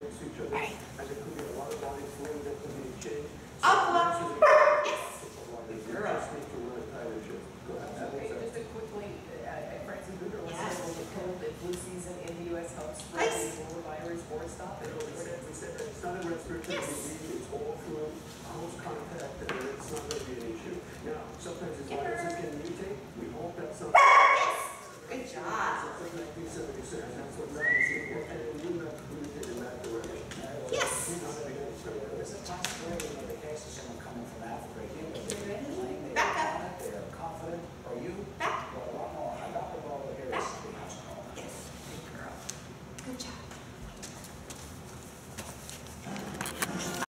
each other, and there could be a lot of body fluid that could be exchanged. Yes. You just need to learn how to shift. Go ahead. Okay, just a quickly, Francie Booter was saying when the cold and flu season in the U.S. helps spread Nice. the virus or stop it. We said that it's not a respiratory Yes. disease, it's all fluid, close contact, and it's not going to be an issue. Now, sometimes it's Get her